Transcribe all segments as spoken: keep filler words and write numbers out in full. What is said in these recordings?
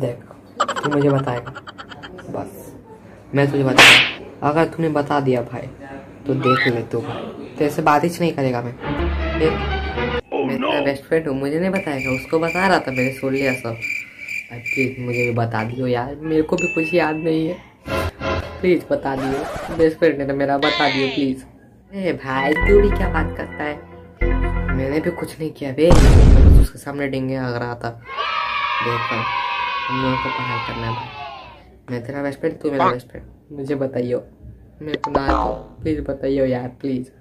देख तू मुझे बताएगा, बस मैं तुझे बताऊंगा। अगर तूने बता दिया भाई तो देख ले तू भाई, तेरे से बात ही नहीं करेगा मैं। oh, मैं तेरा बेस्ट फ्रेंड हूँ, मुझे नहीं बताएगा, उसको बता रहा था, मैंने सुन लिया सब। प्लीज मुझे भी बता दियो यार, मेरे को भी कुछ याद नहीं है, प्लीज बता दियो। बेस्ट फ्रेंड है तो मेरा, बता दियो प्लीज। अरे भाई तू भी क्या बात करता है, मैंने भी कुछ नहीं किया बे, मैं बस उसके सामने डिंगे आ रहा था। देखो हम लोगों को पढ़ाई करना है भाई, मैं तेरा बेस्ट फ्रेंड, तू मेरा बेस्ट फ्रेंड, मुझे बताइयो, मेरे को ना तो प्लीज बताइयो यार प्लीज।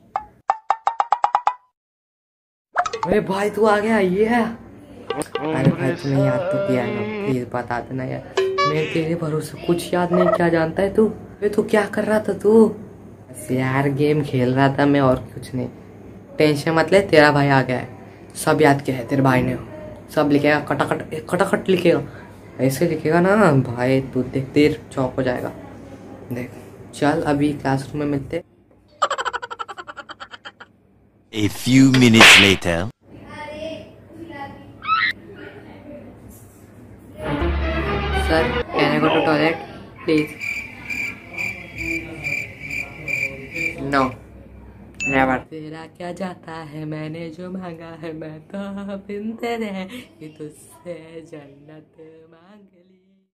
अरे भाई तू आ गया ये है। अरे भाई तूने याद तो किया ना, प्लीज बता देना यार, मैं तेरे भरोसे कुछ याद नहीं किया, जानता है तू? ये तू क्या कर रहा था तू? बस यार गेम खेल रहा था मैं, और कुछ नहीं। टेंशन मत ले, तेरा भाई आ गया है, सब याद किया है तेरे भाई ने, सब लिखेगा कटाकट, एक कटाकट लिखेगा, ऐसे लिखेगा ना भाई, तू देख देर चौक हो जाएगा। देख चल अभी क्लासरूम में मिलते। A few minutes later. Sir, can I go to toilet, please? No, never. तेरा क्या जाता है, मैंने जो मांगा है मैं तो बिन तेरे, कि तुझसे जन्नत मांग ली।